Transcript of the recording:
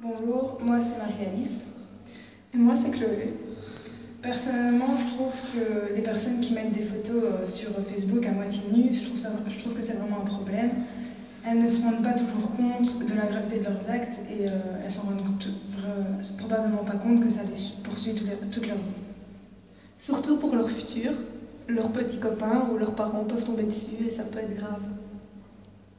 Bonjour, moi c'est Marie-Alice. Et moi c'est Chloé. Personnellement, je trouve que les personnes qui mettent des photos sur Facebook à moitié nues, je trouve que c'est vraiment un problème. Elles ne se rendent pas toujours compte de la gravité de leurs actes et elles s'en rendent probablement pas compte que ça les poursuit toute leur vie. Surtout pour leur futur, leurs petits copains ou leurs parents peuvent tomber dessus et ça peut être grave.